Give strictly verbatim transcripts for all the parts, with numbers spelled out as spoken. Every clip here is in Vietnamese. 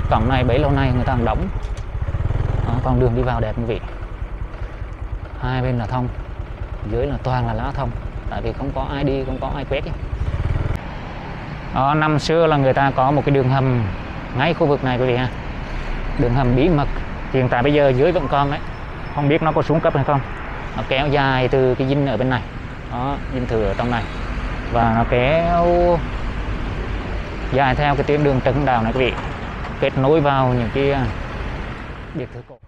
cổng này bấy lâu nay người ta còn đóng. Đó, con đường đi vào đẹp quý vị, hai bên là thông, dưới là toàn là lá thông, tại vì không có ai đi, không có ai quét ấy. Đó, năm xưa là người ta có một cái đường hầm ngay khu vực này quý vị ha, đường hầm bí mật. Hiện tại bây giờ dưới vẫn còn đấy, không biết nó có xuống cấp hay không. Nó kéo dài từ cái dinh ở bên này, đó, dinh thự ở trong này, và nó kéo dài theo cái tuyến đường Trần Đào này quý vị, kết nối vào những cái biệt thự cổ.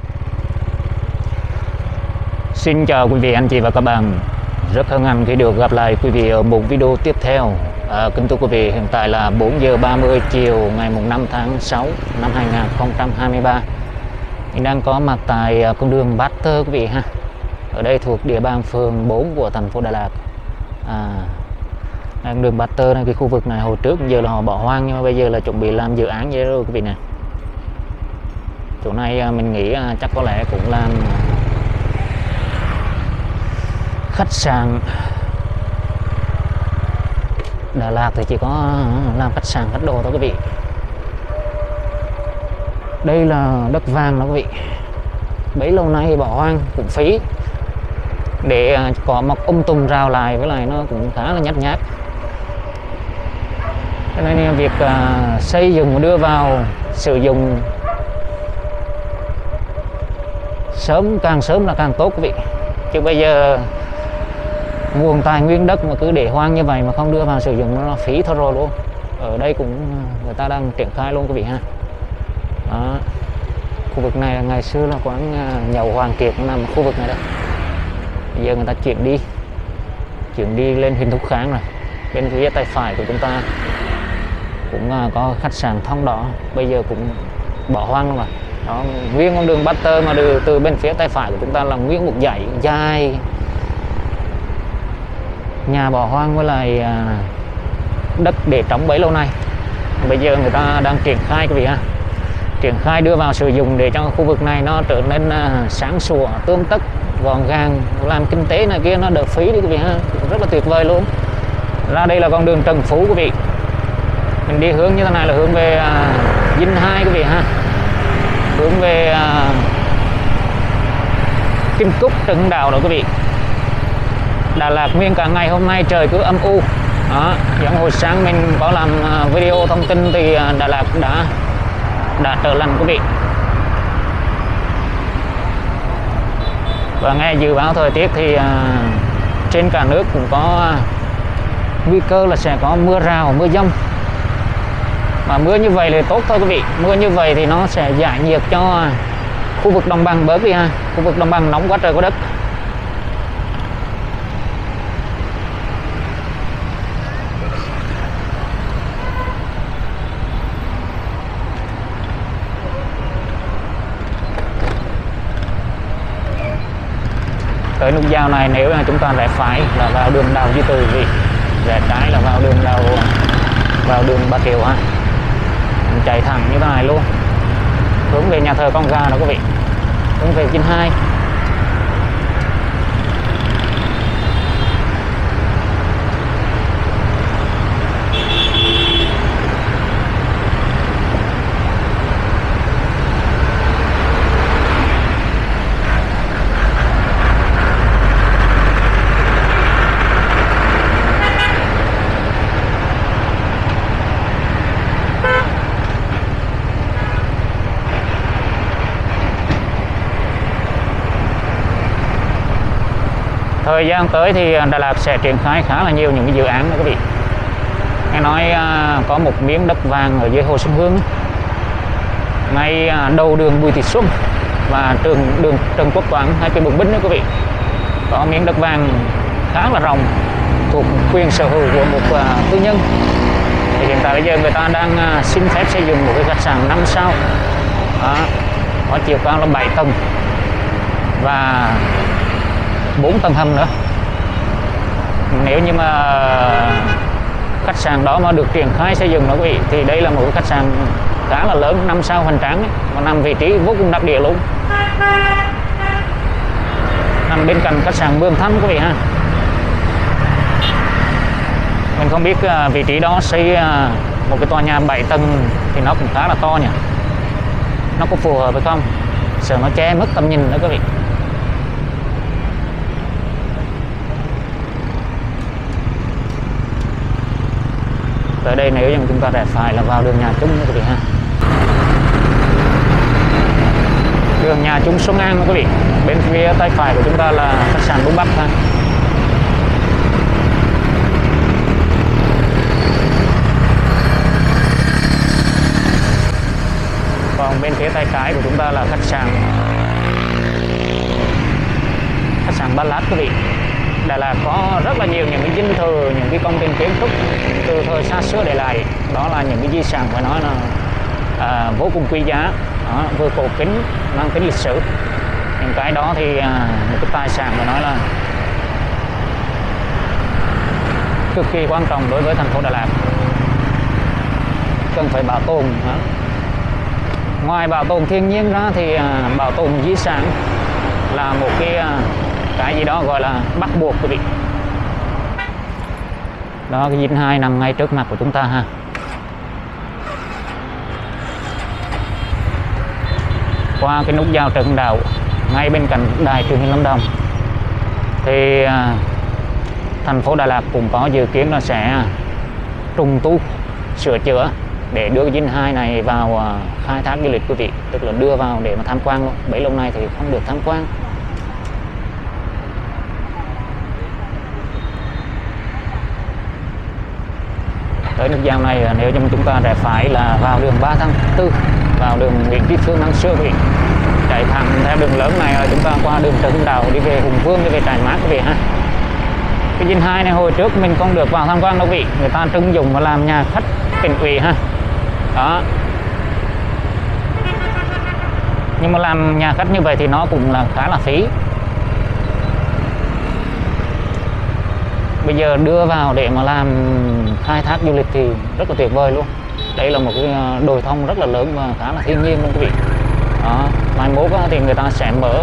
Xin chào quý vị anh chị và các bạn, rất hân hạnh khi được gặp lại quý vị ở một video tiếp theo. À, kính thưa quý vị, hiện tại là bốn giờ ba mươi chiều ngày năm tháng sáu năm hai nghìn không trăm hai mươi ba. Mình đang có mặt tại con đường Bát Tơ quý vị ha. Ở đây thuộc địa bàn phường bốn của thành phố Đà Lạt. À, con đường Bát Tơ này, cái khu vực này hồi trước giờ là họ bỏ hoang, nhưng mà bây giờ là chuẩn bị làm dự án vậy rồi quý vị nè. Chỗ này mình nghĩ chắc có lẽ cũng làm khách sạn. Đà Lạt thì chỉ có làm khách sạn khách đồ thôi quý vị. Đây là đất vàng đó quý vị, bấy lâu nay bỏ hoang cũng phí, để có một um tùm rào lại, với lại nó cũng khá là nhát nhát. Cho nên việc uh, xây dựng và đưa vào sử dụng sớm, càng sớm là càng tốt quý vị. Chứ bây giờ nguồn tài nguyên đất mà cứ để hoang như vậy mà không đưa vào sử dụng, nó là phí thôi rồi luôn. Ở đây cũng người ta đang triển khai luôn quý vị ha. Đó. Khu vực này là ngày xưa là quán nhậu Hoàng Kiệt nằm ở khu vực này đó. Bây giờ người ta chuyển đi, chuyển đi lên Huỳnh Thúc Kháng rồi. Bên phía tay phải của chúng ta cũng có khách sạn Thông Đỏ, bây giờ cũng bỏ hoang luôn mà. Đó, nguyên con đường Bát Tơ mà từ, từ bên phía tay phải của chúng ta là nguyên một dãy dài nhà bỏ hoang với lại à, đất để trống bấy lâu nay. Bây giờ người ta đang triển khai quý vị ha, triển khai đưa vào sử dụng để cho khu vực này nó trở nên à, sáng sủa, tươm tất, gọn gàng, làm kinh tế này kia nó đỡ phí đi quý vị ha, rất là tuyệt vời luôn. Ra đây là con đường Trần Phú quý vị, mình đi hướng như thế này là hướng về à, Dinh hai quý vị ha, hướng về à, Kim Cúc, Trần Đào đó quý vị. Đà Lạt nguyên cả ngày hôm nay trời cứ âm u. Đó, giống hồi sáng mình có làm video thông tin thì Đà Lạt đã đã trở lành quý vị. Và nghe dự báo thời tiết thì uh, trên cả nước cũng có uh, nguy cơ là sẽ có mưa rào, mưa dông. Mà mưa như vậy thì tốt thôi quý vị. Mưa như vậy thì nó sẽ giải nhiệt cho uh, khu vực đồng bằng bớt đi ha. Khu vực đồng bằng nóng quá trời quá đất. Tới nút giao này nếu là chúng ta rẽ phải là vào đường Đào Duy Từ vị, rẽ trái là vào đường Đào vào đường Bà Triệu ha. Mình chạy thẳng như thế này luôn, hướng về nhà thờ Con Gà đó quý vị, hướng về Dinh hai. Thời gian tới thì Đà Lạt sẽ triển khai khá là nhiều những cái dự án đó quý vị. Nghe nói uh, có một miếng đất vàng ở dưới Hồ Xuân Hương, ngay uh, đầu đường Bùi Thị Xuân và trường đường Trần Quốc Toản hay cái Bùng Binh đó quý vị. Có miếng đất vàng khá là rộng thuộc quyền sở hữu của một uh, tư nhân. Thì hiện tại bây giờ người ta đang uh, xin phép xây dựng một cái khách sạn năm sao. Đó, có chiều cao là bảy tầng và bốn tầng hầm nữa. Nếu như mà khách sạn đó mà được triển khai xây dựng đó quý vị, thì đây là một cái khách sạn khá là lớn, năm sao hoành tráng ấy, và nằm vị trí vô cùng đặc địa luôn, nằm bên cạnh khách sạn Mường Thanh quý vị ha. Mình không biết vị trí đó xây một cái tòa nhà bảy tầng thì nó cũng khá là to nhỉ. nó có phù hợp hay không, sợ nó che mất tầm nhìn đó quý vị. Tới đây nếu như chúng ta rẽ phải là vào đường Nhà Trung nha quý vị ha. Đường Nhà Trung Xuân An quý vị. Bên phía tay phải của chúng ta là khách sạn Đông Bắc ha. Còn bên phía tay trái của chúng ta là khách sạn khách sạn Ba Lát quý vị. Đà Lạt có rất là nhiều những cái dinh thự, những cái công trình kiến trúc từ thời xa xưa để lại. Đó là những cái di sản phải nói là à, vô cùng quý giá, đó, vừa cổ kính, mang tính lịch sử. Những cái đó thì à, một cái tài sản phải nói là cực kỳ quan trọng đối với thành phố Đà Lạt, cần phải bảo tồn. Đó. Ngoài bảo tồn thiên nhiên ra thì à, bảo tồn di sản là một cái à, cái gì đó gọi là bắt buộc quý vị. Đó, cái dinh hai nằm ngay trước mặt của chúng ta ha. Qua cái nút giao Trần Hưng Đạo ngay bên cạnh đài truyền hình Lâm Đồng thì à, thành phố Đà Lạt cũng có dự kiến là sẽ trùng tu sửa chữa để đưa cái dinh hai này vào à, khai thác du lịch quý vị, tức là đưa vào để mà tham quan luôn. Bấy lâu nay thì không được tham quan. Tới nút giao này nếu như chúng ta rẽ phải là vào đường ba tháng tư, vào đường Nguyễn Tri Phương năm xưa quý vị. Chạy thẳng theo đường lớn này là chúng ta qua đường Trần Hưng Đạo đi về Hùng Vương, đi về Trại Mát quý vị ha. Cái dinh hai này hồi trước mình không được vào tham quan đâu quý vị, người ta trưng dụng và làm nhà khách tỉnh ủy ha. Đó. Nhưng mà làm nhà khách như vậy thì nó cũng là khá là phí. Bây giờ đưa vào để mà làm khai thác du lịch thì rất là tuyệt vời luôn. Đây là một cái đồi thông rất là lớn và khá là thiên nhiên luôn quý vị. Đó, mai mốt thì người ta sẽ mở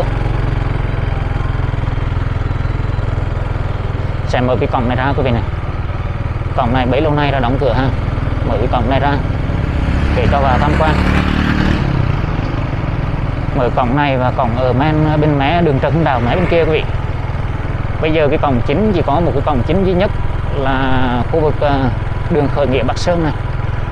sẽ mở cái cổng này ra quý vị này. Cổng này bấy lâu nay đã đóng cửa ha. Mở cái cổng này ra để cho vào tham quan. Mở cổng này và cổng ở men bên mé đường Trần Hưng Đạo mé bên kia quý vị. Bây giờ cái cổng chính chỉ có một cái cổng chính duy nhất là khu vực đường khởi nghĩa Bắc Sơn này.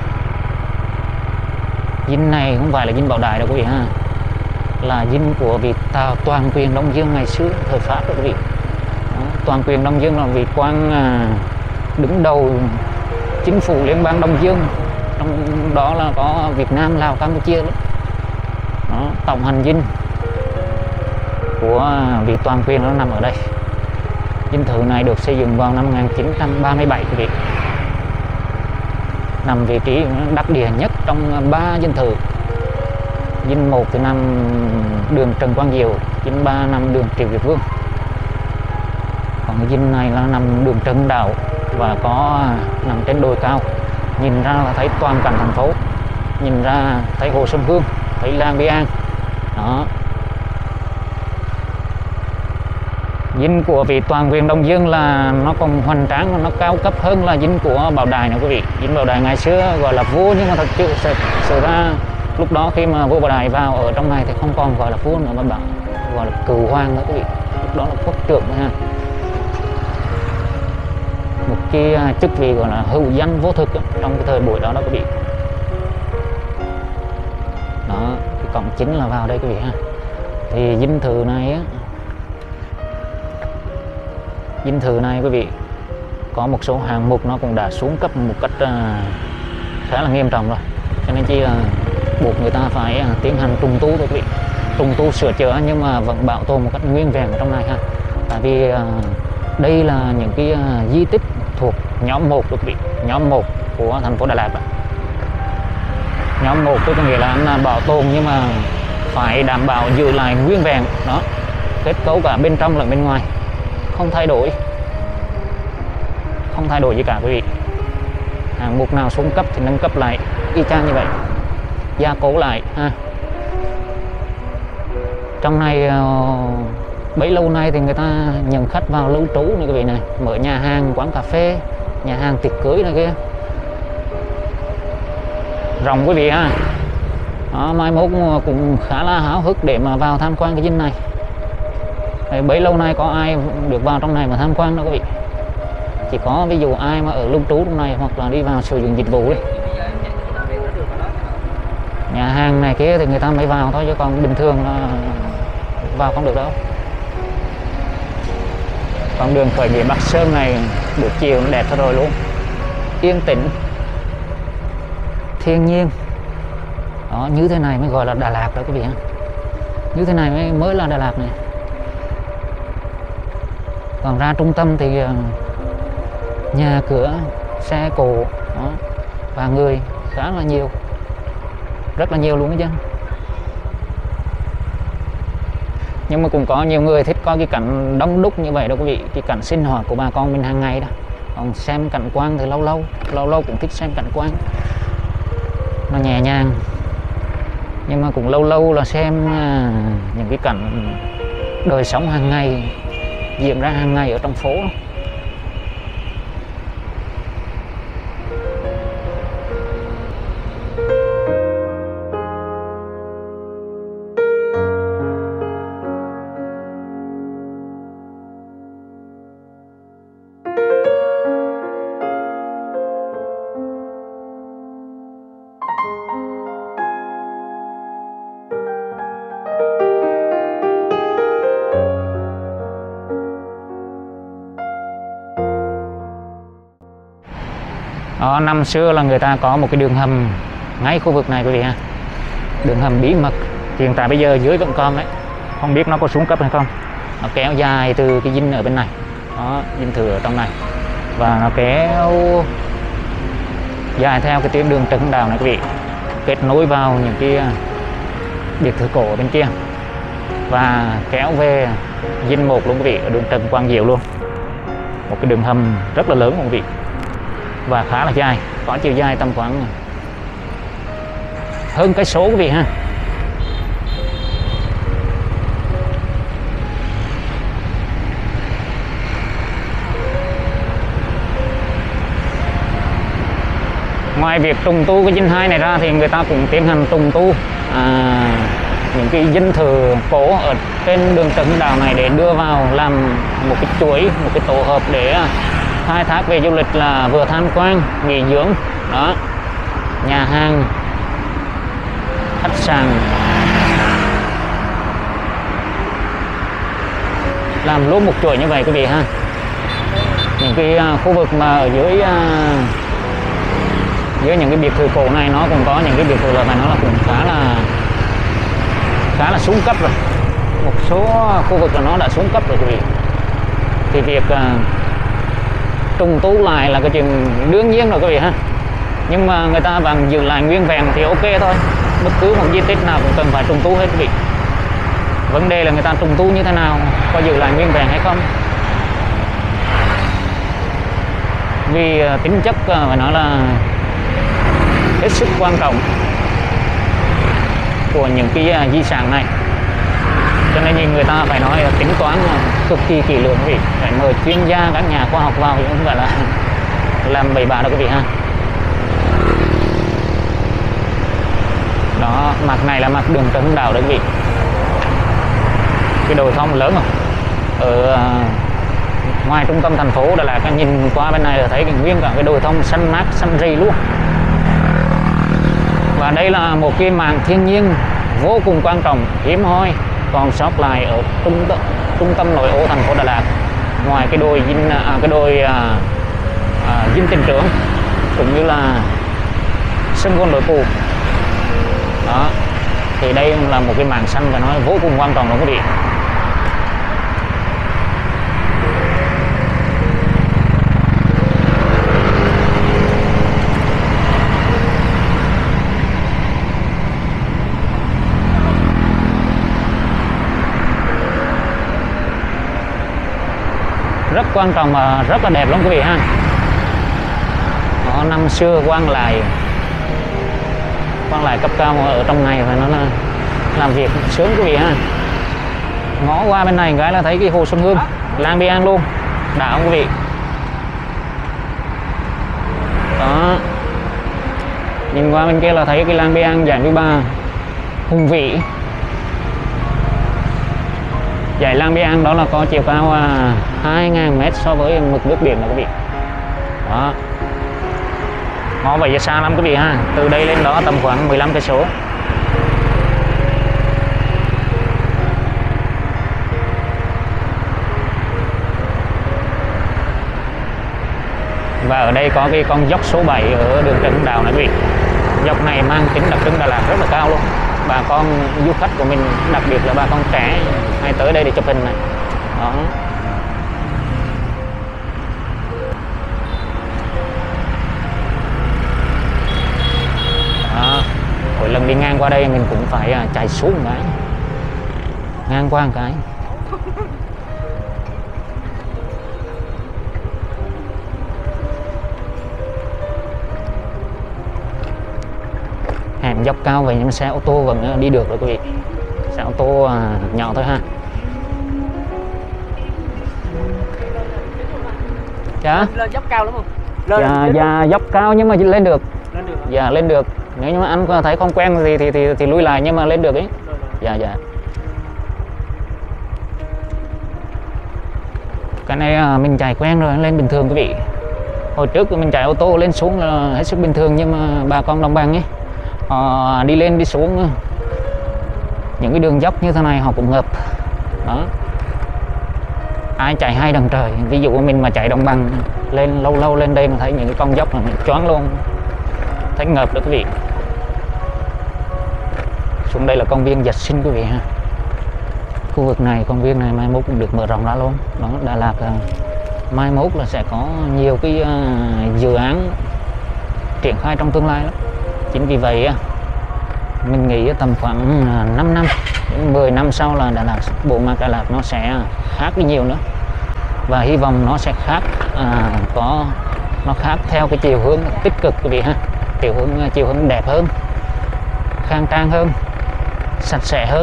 Dinh này không phải là dinh Bảo Đại đâu quý vị ha, là dinh của vị tàu toàn quyền Đông Dương ngày xưa thời Pháp đó quý vị. Đó, toàn quyền Đông Dương là vị quan đứng đầu chính phủ liên bang Đông Dương, trong đó là có Việt Nam, Lào, Campuchia đó. Đó, tổng hành dinh của vị toàn quyền nó nằm ở đây. Dinh thự này được xây dựng vào năm một nghìn chín trăm ba mươi bảy quý vị. Nằm vị trí đắc địa nhất trong ba dinh thự. Dinh một thì nằm đường Trần Quang Diệu, dinh ba nằm đường Triệu Việt Vương. Còn dinh này là nằm đường Trần Đạo và có nằm trên đồi cao, nhìn ra là thấy toàn cảnh thành phố, nhìn ra thấy hồ Xuân Hương, thấy làng Bi An. Đó. Dinh của vị toàn quyền Đông Dương là nó còn hoành tráng, nó cao cấp hơn là dinh của Bảo Đại nữa quý vị. Dinh Bảo Đại ngày xưa gọi là vua, nhưng mà thật sự sự ra lúc đó khi mà vua Bảo Đại vào ở trong này thì không còn gọi là vua nữa mà bảo gọi là cửu hoàng nữa quý vị. Lúc đó là quốc trưởng ha. Một cái chức vị gọi là hữu danh vô thực trong cái thời buổi đó đó quý vị. Đó, cái cổng chính là vào đây quý vị ha. Thì dinh thự này á, dinh thự này quý vị có một số hạng mục nó cũng đã xuống cấp một cách uh, khá là nghiêm trọng rồi, cho nên chỉ uh, buộc người ta phải uh, tiến hành trùng tu thôi quý vị, trùng tu sửa chữa nhưng mà vẫn bảo tồn một cách nguyên vẹn ở trong này ha. Tại vì uh, đây là những cái uh, di tích thuộc nhóm một quý vị, nhóm một của thành phố Đà Lạt. Nhóm một có nghĩa là uh, bảo tồn nhưng mà phải đảm bảo giữ lại nguyên vẹn đó, kết cấu cả bên trong lẫn bên ngoài không thay đổi, không thay đổi gì cả quý vị. Hạng mục nào xuống cấp thì nâng cấp lại y chang như vậy, gia cố lại ha. Trong này bấy lâu nay thì người ta nhận khách vào lưu trú này quý vị này, mở nhà hàng, quán cà phê, nhà hàng tiệc cưới này kia, rộng quý vị ha. Đó, mai mốt cũng khá là háo hức để mà vào tham quan cái dinh này. Đấy, bấy lâu nay có ai được vào trong này mà tham quan đâu quý vị. Chỉ có ví dụ ai mà ở lưu trú trong này hoặc là đi vào sử dụng dịch vụ ấy, nhà hàng này kia thì người ta mới vào thôi, chứ còn bình thường là vào không được đâu. Con đường khởi nghĩa Bắc Sơn này buổi chiều nó đẹp thật rồi luôn, yên tĩnh, thiên nhiên. Đó, như thế này mới gọi là Đà Lạt đó quý vị. Như thế này mới mới là Đà Lạt này. Còn ra trung tâm thì nhà cửa, xe cộ đó, và người khá là nhiều, rất là nhiều luôn đó chứ. Nhưng mà cũng có nhiều người thích coi cái cảnh đông đúc như vậy đâu quý vị, cái cảnh sinh hoạt của bà con mình hàng ngày đó. Còn xem cảnh quan thì lâu lâu lâu lâu cũng thích xem cảnh quan, nó nhẹ nhàng. Nhưng mà cũng lâu lâu là xem những cái cảnh đời sống hàng ngày diễn ra hàng ngày ở trong phố. Đó, năm xưa là người ta có một cái đường hầm ngay khu vực này quý vị ha, đường hầm bí mật. Hiện tại bây giờ dưới vẫn còn đấy, không biết nó có xuống cấp hay không. Nó kéo dài từ cái dinh ở bên này, đó, dinh thự ở trong này, và nó kéo dài theo cái tuyến đường Trần Hưng Đạo này quý vị, kết nối vào những cái biệt thự cổ ở bên kia và kéo về dinh một luôn quý vị, ở đường Trần Quang Diệu luôn. Một cái đường hầm rất là lớn quý vị, và khá là dài, có chiều dài tầm khoảng hơn cái số quý vị ha. Ngoài việc trùng tu cái dinh hai này ra thì người ta cũng tiến hành trùng tu à, những cái dinh thự cổ ở trên đường Trần Hưng Đạo này để đưa vào làm một cái chuỗi, một cái tổ hợp để khai thác về du lịch, là vừa tham quan, nghỉ dưỡng đó, nhà hàng, khách sạn, làm luôn một chuỗi như vậy quý vị ha. Những cái khu vực mà ở dưới dưới những cái biệt thự cổ này nó cũng có những cái biệt thự loại này, nó là cũng khá là khá là xuống cấp rồi. Một số khu vực là nó đã xuống cấp rồi quý vị. Thì việc uh, trùng tu lại là cái chuyện đương nhiên rồi quý vị ha. Nhưng mà người ta bằng giữ lại nguyên vẹn thì ok thôi. Bất cứ một di tích nào cũng cần phải trùng tu hết quý vị. Vấn đề là người ta trùng tu như thế nào, có giữ lại nguyên vẹn hay không. Vì uh, tính chất uh, phải nói là hết sức quan trọng của những cái uh, di sản này, cho nên nhìn người ta phải nói là tính toán cực kỳ kỹ lưỡng quý vị, phải mời chuyên gia, các nhà khoa học vào, chứ không phải là làm bậy bạ đâu quý vị ha. Đó, mặt này là mặt đường Trần Hưng Đạo đấy quý vị, cái đồi thông lớn rồi. Ở uh, ngoài trung tâm thành phố Đà Lạt, nhìn qua bên này là thấy cái nguyên cả cái đồi thông xanh mát, xanh rì luôn. Và đây là một cái mảng thiên nhiên vô cùng quan trọng, hiếm hoi còn sót lại ở trung tâm, trung tâm nội ô thành phố Đà Lạt. Ngoài cái đồi dinh à, cái đồi à, à, dinh Tỉnh Trưởng cũng như là sân golf Đội Cù đó, thì đây là một cái mảng xanh và nó vô cùng quan trọng đúng không quý vị. Rất quan trọng và rất là đẹp lắm quý vị ha. Đó, năm xưa quan lại quan lại cấp cao ở trong này và nó là làm việc sướng quý vị ha. Ngó qua bên này cái là thấy cái hồ Xuân Hương, Lang Biang luôn, đã không quý vị. Đó, nhìn qua bên kia là thấy cái Lang Biang dạng thứ ba, hùng vĩ. Dãy Lang Biang đó là có chiều cao à, hai nghìn mét so với mực nước biển đó quý vị. Đó. Ngó vậy giờ xa lắm quý vị ha. Từ đây lên đó tầm khoảng mười lăm cây số. Và ở đây có cái con dốc số bảy ở đường Trần Hưng Đạo này quý vị. Dốc này mang tính đặc trưng Đà Lạt rất là cao luôn. Bà con du khách của mình, đặc biệt là bà con trẻ hay tới đây để chụp hình này. Đó. Đó. Mỗi lần đi ngang qua đây mình cũng phải chạy xuống một cái, ngang qua một cái. Hẻm dốc cao vậy nhưng mà xe ô tô vẫn đi được rồi quý vị. Xe ô tô à, nhỏ thôi ha. Dạ. Lên dốc cao lắm không? Lên dạ, dạ dốc cao nhưng mà lên được. Lên được. Dạ lên được. Nếu như mà anh thấy không quen gì thì thì thì lui lại nhưng mà lên được ấy. Rồi, rồi. Dạ dạ. Cái này à, mình chạy quen rồi, lên bình thường quý vị. Hồi trước mình chạy ô tô lên xuống là hết sức bình thường, nhưng mà bà con đồng bằng ấy, họ đi lên đi xuống những cái đường dốc như thế này họ cũng ngập. Đó. Ai chạy hai đằng trời, ví dụ mình mà chạy đồng bằng lên lâu lâu lên đây mà thấy những cái con dốc là mình choáng luôn, thấy ngập đó quý vị. Xuống đây là công viên Dạch Sinh quý vị ha. Khu vực này, công viên này mai mốt cũng được mở rộng ra luôn. Đó, Đà Lạt mai mốt là sẽ có nhiều cái uh, dự án triển khai trong tương lai lắm. Chính vì vậy mình nghĩ tầm khoảng năm năm đến mười năm sau là Đà Lạt, bộ mặt Đà Lạt nó sẽ khác đi nhiều nữa, và hy vọng nó sẽ khác à, có nó khác theo cái chiều hướng tích cực quý vị ha, chiều hướng chiều hướng đẹp hơn, khang trang hơn, sạch sẽ hơn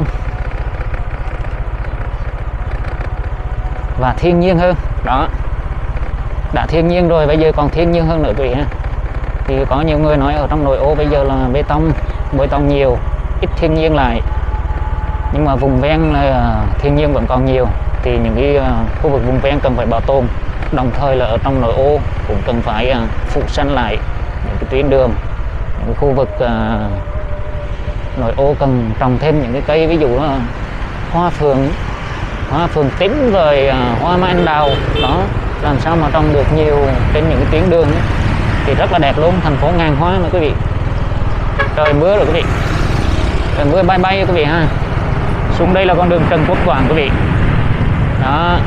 và thiên nhiên hơn. Đó, đã thiên nhiên rồi bây giờ còn thiên nhiên hơn nữa quý vị ha. Thì có nhiều người nói ở trong nội ô bây giờ là bê tông bê tông nhiều, ít thiên nhiên lại, nhưng mà vùng ven là thiên nhiên vẫn còn nhiều, thì những cái uh, khu vực vùng ven cần phải bảo tồn, đồng thời là ở trong nội ô cũng cần phải uh, phủ xanh lại những cái tuyến đường, những cái khu vực uh, nội ô cần trồng thêm những cái cây, ví dụ uh, hoa phượng hoa phượng tím rồi uh, hoa mai anh đào đó, làm sao mà trồng được nhiều trên những cái tuyến đường ấy, thì rất là đẹp luôn, thành phố ngàn hoa nữa quý vị. Trời mưa rồi quý vị, trời mưa bay bay quý vị ha. Xuống đây là con đường Trần Quốc Toản quý vị. Đó.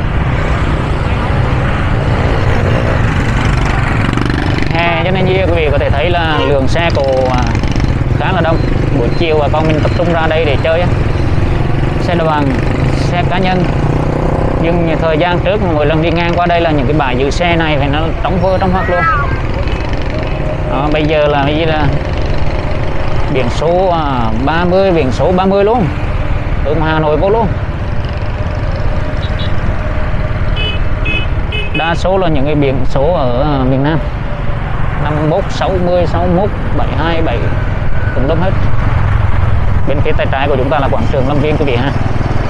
Hè cho nên như quý vị có thể thấy là lượng xe cộ khá là đông. Buổi chiều bà con mình tập trung ra đây để chơi, xe đoàn, xe cá nhân. Nhưng thời gian trước mỗi lần đi ngang qua đây là những cái bãi giữ xe này phải nó trống vơ trống hoắc luôn. Đó, bây giờ là bây giờ là biển số à, ba mươi, biển số ba mươi luôn, từ Hà Nội vô luôn. Đa số là những cái biển số ở à, miền Nam, năm mốt, sáu mươi, sáu mốt, bảy hai, bảy cũng đông hết. Bên phía tay trái của chúng ta là quảng trường Lâm Viên quý vị ha.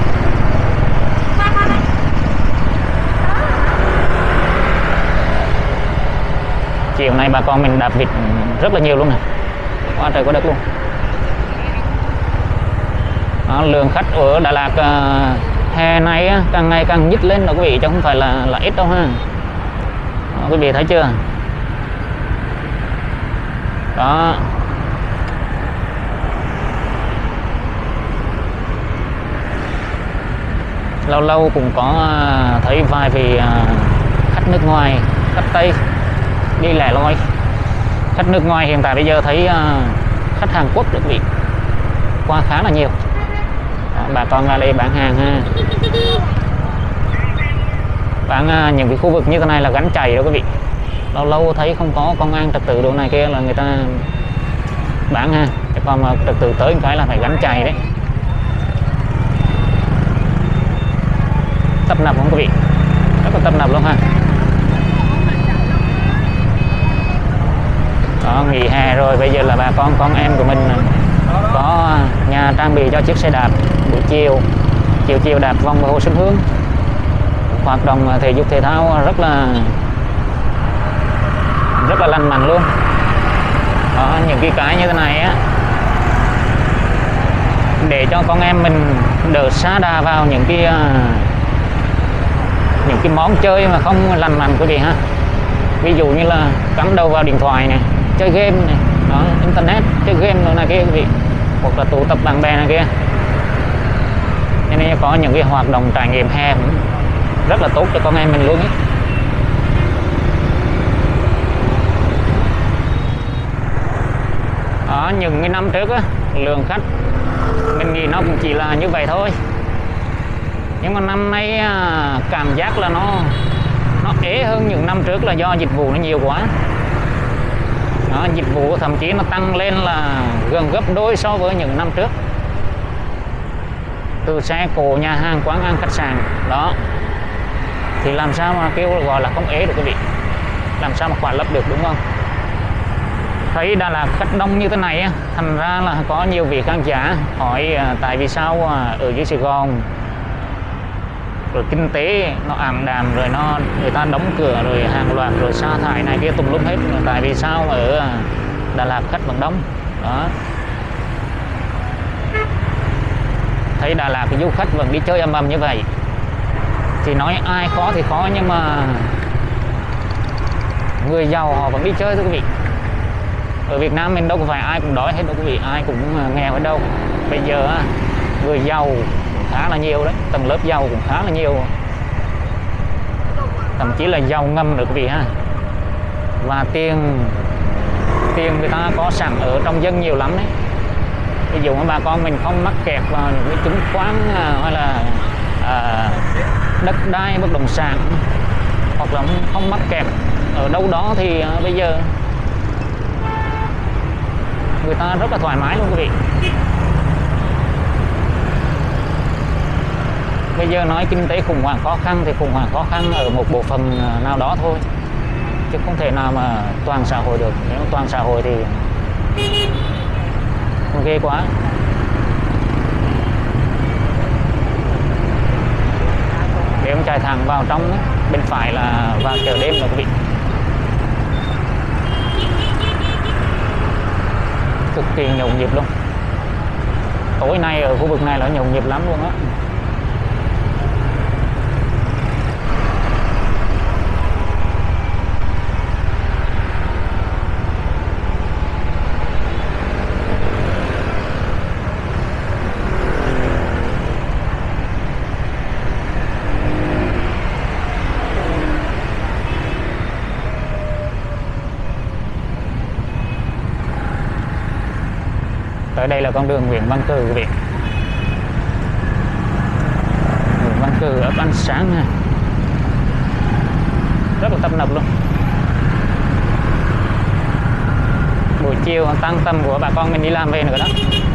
Chiều nay bà con mình đạp vịt rất là nhiều luôn này, quá trời quá đất luôn. Đó, lượng khách ở Đà Lạt uh, hè này á, càng ngày càng nhích lên đó quý vị, chứ không phải là là ít đâu ha. Đó, quý vị thấy chưa? Đó. Lâu lâu cũng có uh, thấy vài vị uh, khách nước ngoài, khách Tây đi lẻ loi. Khách nước ngoài hiện tại bây giờ thấy uh, khách Hàn Quốc được vị qua khá là nhiều. Đó, bà con ra đây bán hàng ha, bán uh, những cái khu vực như thế này là gánh chày đó quý vị. Lâu lâu thấy không có công an trật tự đồ này kia là người ta bán ha, còn mà trật tự tới cái là phải gánh chày đấy. Tấp nập không quý vị, rất là tấp nập luôn ha. Đó, nghỉ hè rồi bây giờ là bà con con em của mình có nhà trang bị cho chiếc xe đạp buổi chiều, chiều chiều đạp vòng vào Hồ Xuân Hương, hoạt động thể dục thể thao rất là rất là lành mạnh luôn. Đó, những cái cái như thế này á, để cho con em mình đỡ sa đà vào những cái những cái món chơi mà không lành mạnh quý vị ha. Ví dụ như là cắm đầu vào điện thoại này, chơi game này, đó, internet, chơi game nữa này kia quý vị, hoặc là tụ tập bạn bè này kia. Cho nên có những cái hoạt động trải nghiệm hè rất là tốt cho con em mình luôn ấy. Đó, những cái năm trước á, lượng khách mình nghĩ nó cũng chỉ là như vậy thôi, nhưng mà năm nay cảm giác là nó nó ế hơn những năm trước là do dịch vụ nó nhiều quá. Đó, dịch vụ thậm chí nó tăng lên là gần gấp đôi so với những năm trước, từ xe cộ, nhà hàng, quán ăn, khách sạn. Đó thì làm sao mà kêu gọi là không ế được quý vị, làm sao mà khỏa lấp được, đúng không? Thấy Đà Lạt khách đông như thế này thành ra là có nhiều vị khán giả hỏi tại vì sao ở dưới Sài Gòn rồi kinh tế nó ảm đạm, rồi nó người ta đóng cửa, rồi hàng loạt, rồi sa thải này kia tùm lum hết, tại vì sao mà ở Đà Lạt khách vẫn đông. Đó, thấy Đà Lạt du khách vẫn đi chơi ầm ầm như vậy thì nói ai khó thì khó, nhưng mà người giàu họ vẫn đi chơi thưa quý vị. Ở Việt Nam mình đâu có phải ai cũng đói hết đâu quý vị, ai cũng nghèo hết đâu. Bây giờ người giàu cũng khá là nhiều đấy, tầng lớp giàu cũng khá là nhiều, thậm chí là giàu ngầm được quý vị ha. Và tiền tiền người ta có sẵn ở trong dân nhiều lắm đấy. Ví dụ bà con mình không mắc kẹt vào những cái chứng khoán hay là à, đất đai, bất động sản, hoặc là không mắc kẹt ở đâu đó thì à, bây giờ người ta rất là thoải mái luôn quý vị. Bây giờ nói kinh tế khủng hoảng khó khăn thì khủng hoảng khó khăn ở một bộ phận nào đó thôi, chứ không thể nào mà toàn xã hội được. Nếu toàn xã hội thì ghê quá. Để em chạy thẳng vào trong, bên phải là vào chợ đêm rồi quý vị. Cực kỳ nhộn nhịp luôn. Tối nay ở khu vực này là nhộn nhịp lắm luôn á. Tới đây là con đường Nguyễn Văn Cừ quý vị. Nguyễn Văn Cừ ấp Ánh Sáng này, rất là tấp nập luôn. Buổi chiều tăng tầm của bà con mình đi làm về nữa đó.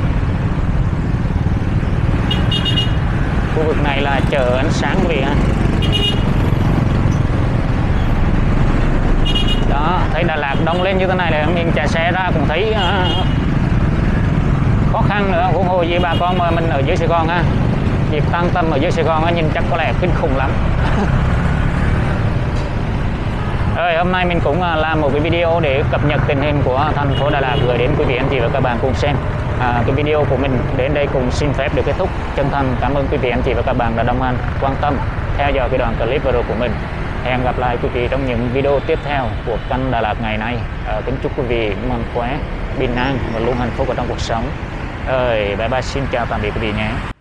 Khu vực này là chợ Ánh Sáng quý vị ha. Đó, thấy Đà Lạt đông lên như thế này là mình chạy xe ra cũng thấy uh, khó khăn nữa, huống hồ với bà con mà mình ở dưới Sài Gòn ha. Việc tăng tâm ở dưới Sài Gòn nhìn chắc có lẽ kinh khủng lắm. Rồi hôm nay mình cũng làm một cái video để cập nhật tình hình của thành phố Đà Lạt gửi đến quý vị anh chị và các bạn cùng xem. À, cái video của mình đến đây cũng xin phép được kết thúc. Chân thành cảm ơn quý vị anh chị và các bạn đã đồng hành, quan tâm theo dõi cái đoạn clip vừa rồi của mình. Hẹn gặp lại quý vị trong những video tiếp theo của kênh Đà Lạt ngày nay. À, kính chúc quý vị mạnh khỏe, bình an và luôn hạnh phúc ở trong cuộc sống. Ơi, bye bye, xin chào tạm biệt quý vị nhé.